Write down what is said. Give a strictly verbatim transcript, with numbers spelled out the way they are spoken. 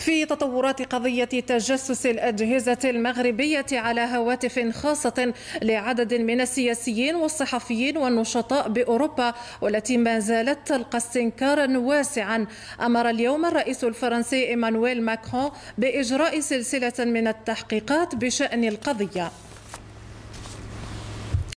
في تطورات قضية تجسس الأجهزة المغربية على هواتف خاصة لعدد من السياسيين والصحفيين والنشطاء بأوروبا، والتي ما زالت تلقى استنكارا واسعا، أمر اليوم الرئيس الفرنسي إيمانويل ماكرون بإجراء سلسلة من التحقيقات بشأن القضية.